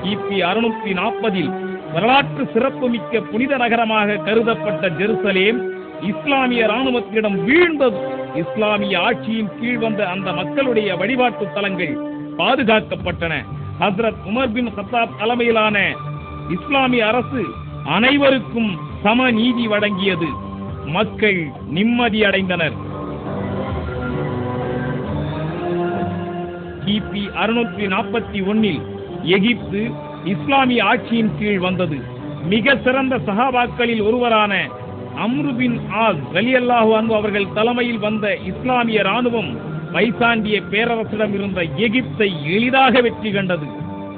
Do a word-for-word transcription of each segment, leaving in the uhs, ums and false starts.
கிபி அறுநூற்றி நாற்பதில் வரலாற்று சிறப்புமிக்க புனித நகரமாக கருதப்பட்ட ஜெருசலேம் இஸ்லாமிய இராணுவத்திடம் வீழ்ந்தது. இஸ்லாமிய ஆட்சியின் கீழ் வந்த அந்த மக்களுடைய வழிபாட்டு தலங்கள் பாதுகாக்கப்பட்டன. ஹஸ்ரத் உமர் பின் கத்தாப் தலைமையிலான இஸ்லாமிய அரசு அனைவருக்கும் சம நீதி வழங்கியது. மக்கள் நிம்மதி அடைந்தனர். கிபி அறுநூற்றி நாற்பத்தி ஒன்னில் எகிப்து இஸ்லாமிய ஆட்சியின் கீழ் வந்தது. மிக சிறந்த சஹாபாக்களில் ஒருவரான அம்ரு பின் ஆஸ் ரலியல்லாஹு அன்ஹு அவர்கள் தலைமையில் வந்த இஸ்லாமிய ராணுவம் பைசாண்டிய பேரரசிடம் இருந்த எகிப்தை எளிதாக வெற்றி கண்டது.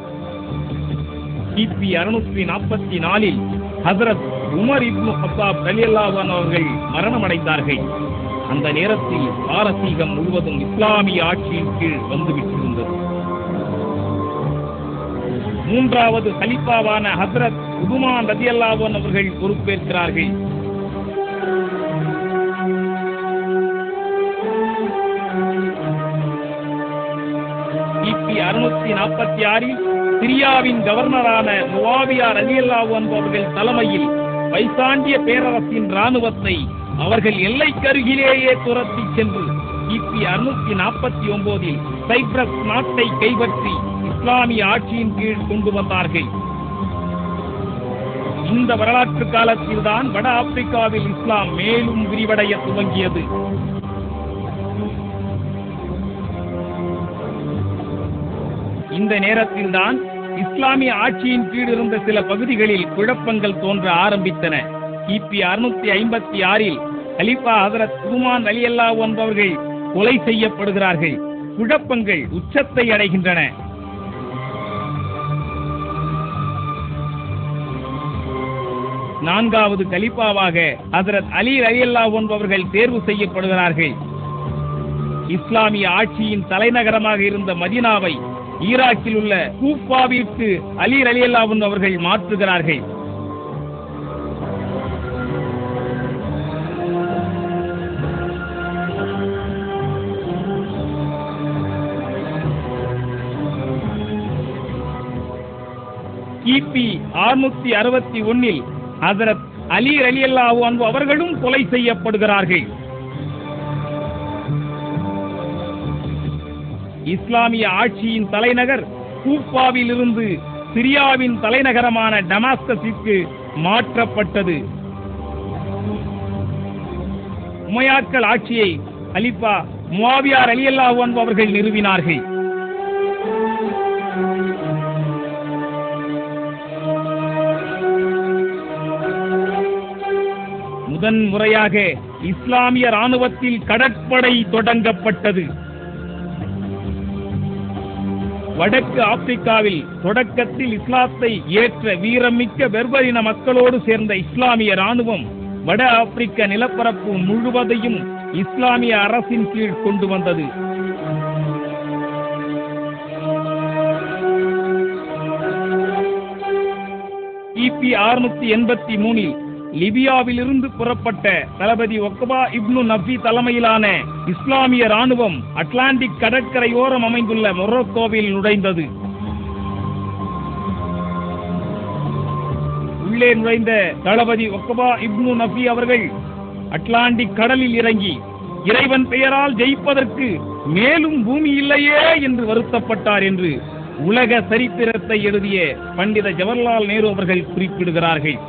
கிபி அறுநூற்றி நாற்பத்தி நாலில் ஹசரத் உமர் இப்னு கத்தாப் ரலியல்லாஹு அன்ஹு அவர்கள் மரணமடைந்தார்கள். அந்த நேரத்தில் பாரசீகம் முழுவதும் இஸ்லாமிய ஆட்சியின் கீழ் வந்துவிட்டிருந்தது. மூன்றாவது கலிஃபாவான ஹசரத் உதுமான் ரலியல்லாஹு அன்ஹு அவர்கள் பொறுப்பேற்கிறார்கள். கிபி அறுநூற்றி நாற்பத்தி ஆறில் சிரியாவின் கவர்னரான முஆவியா ரலியல்லாஹு அன்ஹு அவர்கள் தலைமையில் பைசாண்டிய பேரரசின் இராணுவத்தை அவர்கள் எல்லைக்கருகிலேயே துரத்தி சென்று கிபி அறுநூற்றி நாற்பத்தி ஒன்பதில் சைப்ரஸ் நாட்டை கைப்பற்றி இஸ்லாமிய ஆட்சியின் கீழ் கொண்டு வந்தார்கள். இந்த வரலாற்று காலத்தில் தான் வட ஆப்பிரிக்காவில் இஸ்லாம் மேலும் விரிவடைய துவங்கியது. இந்த நேரத்தில் தான் இஸ்லாமிய ஆட்சியின் கீழ் இருந்த சில பகுதிகளில் குழப்பங்கள் தோன்ற ஆரம்பித்தன. கிபி அறுநூற்றி ஐம்பத்தி ஆறில் கலிஃபா ஹசரத் உதுமான் ரலியல்லாஹு அன்ஹு அவர்கள் கொலை செய்யப்படுகிறார்கள். குழப்பங்கள் உச்சத்தை அடைகின்றன. நான்காவது கலிஃபாவாக ஹசரத் அலி ரலியல்லாஹு அன்ஹு அவர்கள் தேர்வு செய்யப்படுகிறார்கள். இஸ்லாமிய ஆட்சியின் தலைநகரமாக இருந்த மதீனாவை ஈராக்கில் உள்ள கூஃபாவிற்கு அலி ரலியல்லாஹு அன்ஹு அவர்கள் மாற்றுகிறார்கள். கிபி அறுநூற்றி அறுபத்தி ஒன்னில் ஹசரத் அலி ரலியல்லாஹு அன்ஹு அவர்களும் கொலை செய்யப்படுகிறார்கள். இஸ்லாமிய ஆட்சியின் தலைநகர் கூஃபாவில் இருந்து சிரியாவின் தலைநகரமான டமாஸ்கஸிற்கு மாற்றப்பட்டது. உமையாக்கள் ஆட்சியை கலிஃபா முஆவியா ரலியல்லாஹு அன்ஹு அவர்கள் நிறுவினார்கள். முதன் முறையாக இஸ்லாமிய ராணுவத்தில் கடற்படை தொடங்கப்பட்டது. வடக்கு ஆப்பிரிக்காவில் தொடக்கத்தில் இஸ்லாத்தை ஏற்ற வீரமிக்க பெர்பரின மக்களோடு சேர்ந்த இஸ்லாமிய ராணுவம் வட ஆப்பிரிக்க நிலப்பரப்பு முழுவதையும் இஸ்லாமிய அரசின் கீழ் கொண்டு வந்தது. கிபி அறுநூற்றி எண்பத்தி மூணில் லிபியாவில் இருந்து புறப்பட்ட தளபதி ஒக்பா இப்னு நஃபி தலைமையிலான இஸ்லாமிய ராணுவம் அட்லாண்டிக் கடற்கரையோரம் அமைந்துள்ள மொரோக்கோவில் நுழைந்தது. உள்ளே நுழைந்த தளபதி ஒக்பா இப்னு நஃபி அவர்கள் அட்லாண்டிக் கடலில் இறங்கி இறைவன் பெயரால் ஜெயிப்பதற்கு மேலும் பூமி இல்லையே என்று வருத்தப்பட்டார் என்று உலக சரித்திரத்தை எழுதிய பண்டித ஜவஹர்லால் நேரு அவர்கள் குறிப்பிடுகிறார்கள்.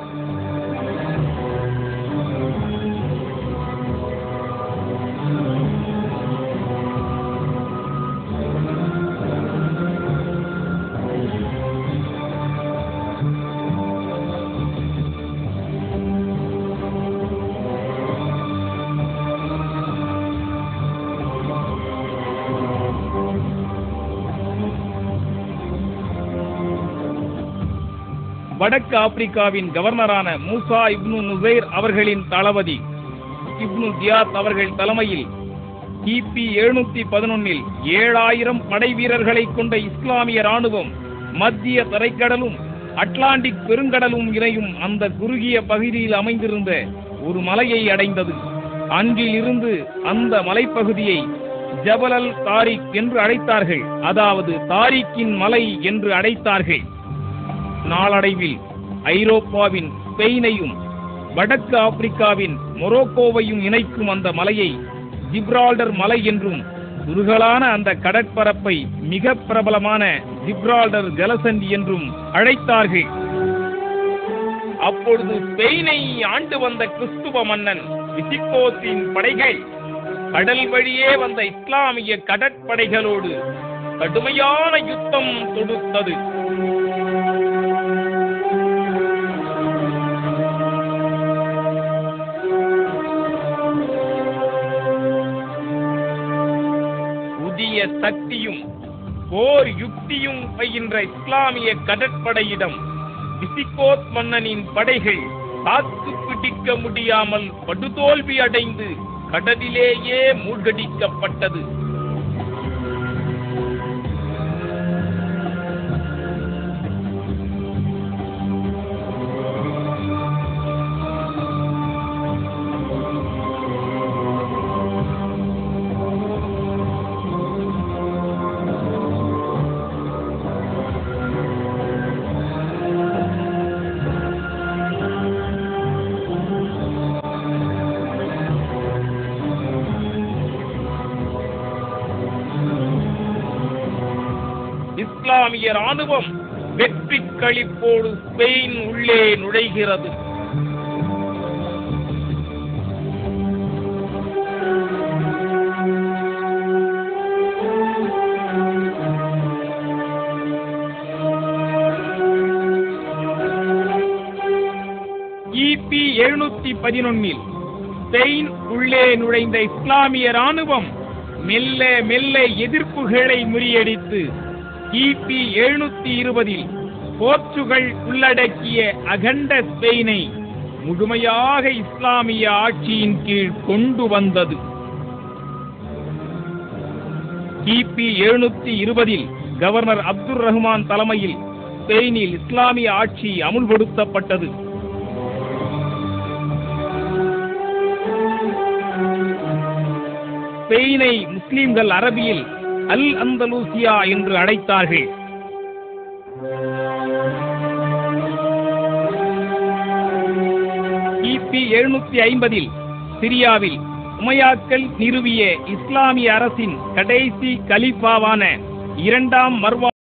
வடக்கு ஆப்பிரிக்காவின் கவர்னரான மூசா இப்னு நுசைர் அவர்களின் தளபதி இப்னு தியாத் அவர்கள் தலைமையில் கிபி எழுநூற்றி பதினொன்னில் ஏழாயிரம் படை வீரர்களை கொண்ட இஸ்லாமிய ராணுவம் மத்திய தரைக்கடலும் அட்லாண்டிக் பெருங்கடலும் இணையும் அந்த குறுகிய பகுதியில் அமைந்திருந்த ஒரு மலையை அடைந்தது. அன்றில் இருந்து அந்த மலைப்பகுதியை ஜபல் அல் தாரிக் என்று அழைத்தார்கள், அதாவது தாரிக்கின் மலை என்று அழைத்தார்கள். நாளடைவில் ஐரோப்பாவின் ஸ்பெயினையும் வடக்கு ஆப்பிரிக்காவின் மொரோக்கோவையும் இணைக்கும் அந்த மலையை ஜிப்ரால்டர் மலை என்றும், குறுகலான அந்த கடற்பரப்பை மிக பிரபலமான ஜிப்ரால்டர் ஜலசந்தி என்றும் அழைத்தார்கள். அப்பொழுது ஸ்பெயினை ஆண்டு வந்த கிறிஸ்துவ மன்னன் விசிகோத்தின் படைகள் கடல் வழியே வந்த இஸ்லாமிய கடற்படைகளோடு கடுமையான யுத்தம் தொடுத்தது. புதிய சக்தியும் போர் யுக்தியும் பயின்ற இஸ்லாமிய கடற்படையிடம் விசிகோத் மன்னனின் படைகள் தாக்கு பிடிக்க முடியாமல் படுதோல்வி அடைந்து கடலிலேயே மூழ்கடிக்கப்பட்டது. இஸ்லாமிய ராணுவம் வெற்றி களிப்போடு ஸ்பெயின் உள்ளே நுழைகிறது. கிபி எழுநூத்தி பதினொன்னில் ஸ்பெயின் உள்ளே நுழைந்த இஸ்லாமிய ராணுவம் மெல்ல மெல்ல எதிர்ப்புகளை முறியடித்து கிபி எழுநூத்தி இருபதில் போர்ச்சுகல் உள்ளடக்கிய அகண்ட ஸ்பெயினை முழுமையாக இஸ்லாமிய ஆட்சியின் கீழ் கொண்டு வந்தது. கிபி எழுநூத்தி இருபதில் கவர்னர் அப்துல் ரஹ்மான் தலைமையில் ஸ்பெயினில் இஸ்லாமிய ஆட்சி அமுல்படுத்தப்பட்டது. ஸ்பெயினை முஸ்லிம்கள் அரபியில் அல் அந்தலூசியா என்று அழைத்தார்கள். கிபி எழுநூத்தி ஐம்பதில் சிரியாவில் உமையாக்கள் நிறுவிய இஸ்லாமிய அரசின் கடைசி கலீஃபாவான இரண்டாம் மர்வான்